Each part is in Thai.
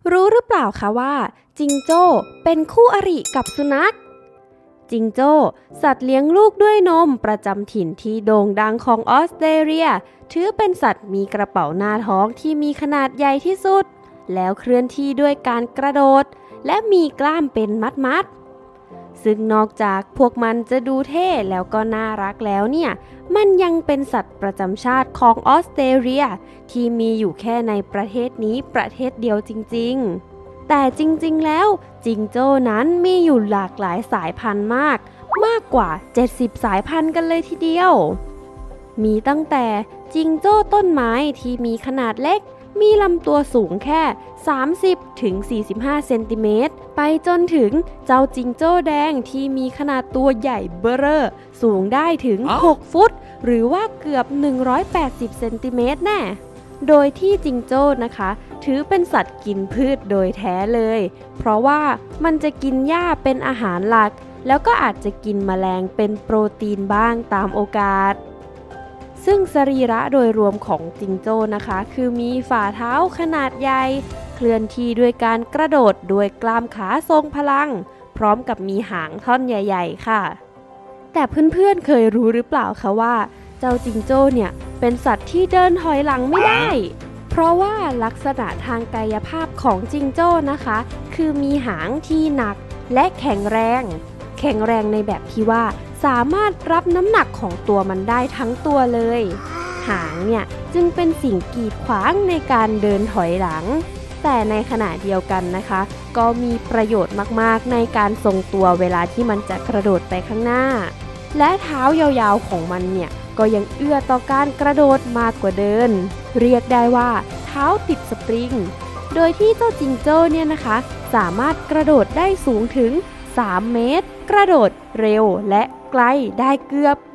รู้หรือเปล่าคะว่าจิงโจ้เป็นคู่อริกับสุนัขจิงโจ้สัตว์เลี้ยงลูกด้วยนมประจำถิ่นที่โด่งดังของออสเตรเลียถือเป็นสัตว์มีกระเป๋าหน้าท้องที่มีขนาดใหญ่ที่สุดแล้วเคลื่อนที่ด้วยการกระโดดและมีกล้ามเป็นมัดซึ่งนอกจากพวกมันจะดูเท่แล้วก็น่ารักแล้วเนี่ยมันยังเป็นสัตว์ประจำชาติของออสเตรเลียที่มีอยู่แค่ในประเทศนี้ประเทศเดียวจริงๆแต่จริงๆแล้วจิงโจ้นั้นมีอยู่หลากหลายสายพันธุ์มากกว่า70สายพันธุ์กันเลยทีเดียวมีตั้งแต่จิงโจ้ต้นไม้ที่มีขนาดเล็กมีลำตัวสูงแค่30-45 เซนติเมตรไปจนถึงเจ้าจิงโจ้แดงที่มีขนาดตัวใหญ่เบ้อเร่อสูงได้ถึง6 ฟุตหรือว่าเกือบ180 เซนติเมตรแน่โดยที่จิงโจ้นะคะถือเป็นสัตว์กินพืชโดยแท้เลยเพราะว่ามันจะกินหญ้าเป็นอาหารหลักแล้วก็อาจจะกินแมลงเป็นโปรตีนบ้างตามโอกาสซึ่งสรีระโดยรวมของจิงโจ้นะคะคือมีฝ่าเท้าขนาดใหญ่เคลื่อนที่ด้วยการกระโดดด้วยกล้ามขาทรงพลังพร้อมกับมีหางท่อนใหญ่ๆค่ะแต่เพื่อนๆเคยรู้หรือเปล่าคะว่าเจ้าจิงโจ้เนี่ยเป็นสัตว์ที่เดินถอยหลังไม่ได้เพราะว่าลักษณะทางกายภาพของจิงโจ้นะคะคือมีหางที่หนักและแข็งแรงในแบบที่ว่าสามารถรับน้ำหนักของตัวมันได้ทั้งตัวเลยหางเนี่ยจึงเป็นสิ่งกีดขวางในการเดินถอยหลังแต่ในขณะเดียวกันนะคะก็มีประโยชน์มากๆในการทรงตัวเวลาที่มันจะกระโดดไปข้างหน้าและเท้ายาวๆของมันเนี่ยก็ยังเอื้อต่อการกระโดดมากกว่าเดินเรียกได้ว่าเท้าติดสปริงโดยที่เจ้าจิงโจ้เนี่ยนะคะสามารถกระโดดได้สูงถึง3 เมตรกระโดดเร็วและไกลได้เกือบ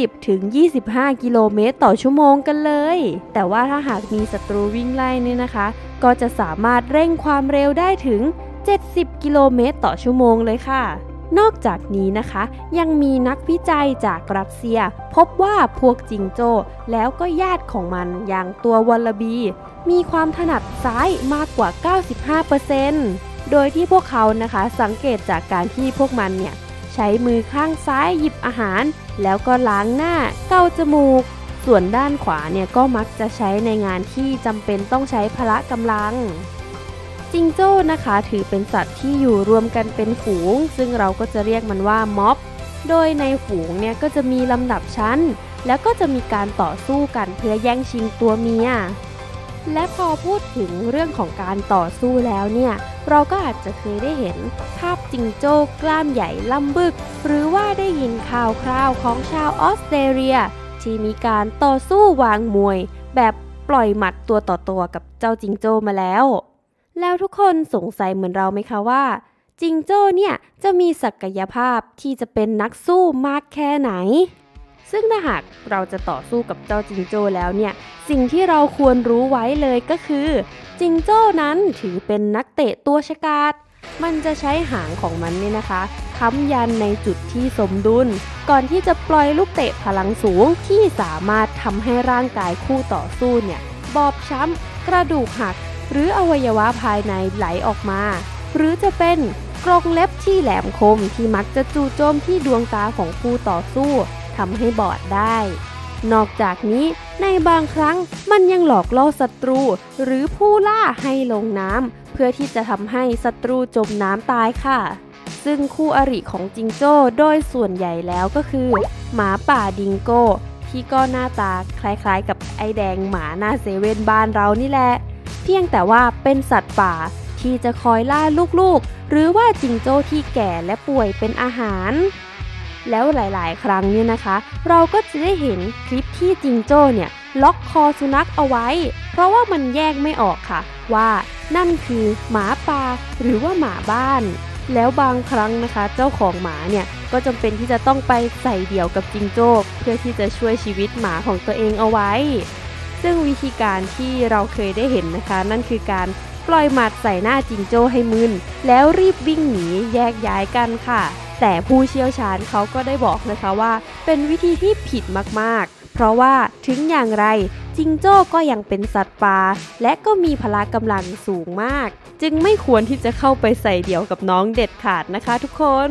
20-25 กิโลเมตรต่อชั่วโมงกันเลยแต่ว่าถ้าหากมีศัตรูวิ่งไล่เนี่ยนะคะก็จะสามารถเร่งความเร็วได้ถึง70 กิโลเมตรต่อชั่วโมงเลยค่ะนอกจากนี้นะคะยังมีนักวิจัยจากรัสเซียพบว่าพวกจิงโจ้แล้วก็ญาติของมันอย่างตัววัลลบีมีความถนัดซ้ายมากกว่า 95%โดยที่พวกเขานะคะสังเกตจากการที่พวกมันเนี่ยใช้มือข้างซ้ายหยิบอาหารแล้วก็ล้างหน้าเกาจมูกส่วนด้านขวาเนี่ยก็มักจะใช้ในงานที่จำเป็นต้องใช้พละกำลังจิงโจ้นะคะถือเป็นสัตว์ที่อยู่รวมกันเป็นฝูงซึ่งเราก็จะเรียกมันว่าม็อบโดยในฝูงเนี่ยก็จะมีลำดับชั้นแล้วก็จะมีการต่อสู้กันเพื่อแย่งชิงตัวเมียและพอพูดถึงเรื่องของการต่อสู้แล้วเนี่ยเราก็อาจจะเคยได้เห็นภาพจิงโจ้กล้ามใหญ่ล่ำบึกหรือว่าได้ยินข่าวคราวของชาวออสเตรเลียที่มีการต่อสู้วางมวยแบบปล่อยหมัดตัวต่อตัวกับเจ้าจิงโจ้มาแล้วทุกคนสงสัยเหมือนเราไหมคะว่าจิงโจ้เนี่ยจะมีศักยภาพที่จะเป็นนักสู้มากแค่ไหนซึ่งถ้าหากเราจะต่อสู้กับเจ้าจิงโจ้แล้วเนี่ยสิ่งที่เราควรรู้ไว้เลยก็คือจิงโจ้นั้นถือเป็นนักเตะตัวฉกาจมันจะใช้หางของมันเนี่ยนะคะค้ำยันในจุดที่สมดุลก่อนที่จะปล่อยลูกเตะพลังสูงที่สามารถทำให้ร่างกายคู่ต่อสู้เนี่ยบอบช้ำกระดูกหักหรืออวัยวะภายในไหลออกมาหรือจะเป็นกรงเล็บที่แหลมคมที่มักจะจู่โจมที่ดวงตาของคู่ต่อสู้ทำให้บอดได้นอกจากนี้ในบางครั้งมันยังหลอกล่อศัตรูหรือผู้ล่าให้ลงน้ำเพื่อที่จะทำให้ศัตรูจมน้ำตายค่ะซึ่งคู่อริของจิงโจ้โดยส่วนใหญ่แล้วก็คือหมาป่าดิงโก้ที่ก็หน้าตาคล้ายๆกับไอ้แดงหมาหน้าเซเว่นบ้านเรานี่แหละเพียงแต่ว่าเป็นสัตว์ป่าที่จะคอยล่าลูกๆหรือว่าจิงโจ้ที่แก่และป่วยเป็นอาหารแล้วหลายๆครั้งเนี่ยนะคะเราก็จะได้เห็นคลิปที่จิงโจ้เนี่ยล็อกคอสุนัขเอาไว้เพราะว่ามันแยกไม่ออกค่ะว่านั่นคือหมาป่าหรือว่าหมาบ้านแล้วบางครั้งนะคะเจ้าของหมาเนี่ยก็จำเป็นที่จะต้องไปใส่เดี่ยวกับจิงโจ้เพื่อที่จะช่วยชีวิตหมาของตัวเองเอาไว้ซึ่งวิธีการที่เราเคยได้เห็นนะคะนั่นคือการปล่อยหมัดใส่หน้าจิงโจ้ให้มึนแล้วรีบวิ่งหนีแยกย้ายกันค่ะแต่ผู้เชี่ยวชาญเขาก็ได้บอกนะคะว่าเป็นวิธีที่ผิดมากๆเพราะว่าถึงอย่างไรจิงโจ้ก็ยังเป็นสัตว์ป่าและก็มีพละกำลังสูงมากจึงไม่ควรที่จะเข้าไปใส่เดี่ยวกับน้องเด็ดขาดนะคะทุกคน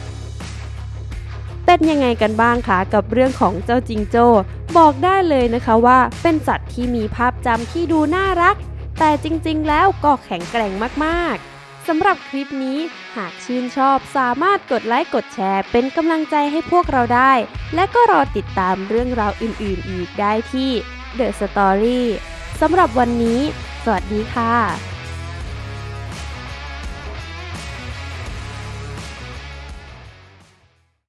เป็นยังไงกันบ้างคะกับเรื่องของเจ้าจิงโจ้บอกได้เลยนะคะว่าเป็นสัตว์ที่มีภาพจำที่ดูน่ารักแต่จริงๆแล้วก็แข็งแกร่งมากๆสำหรับคลิปนี้หากชื่นชอบสามารถกดไลค์กดแชร์เป็นกำลังใจให้พวกเราได้และก็รอติดตามเรื่องราวอื่นๆอีกได้ที่ The Story สำหรับวันนี้สวัสดีค่ะ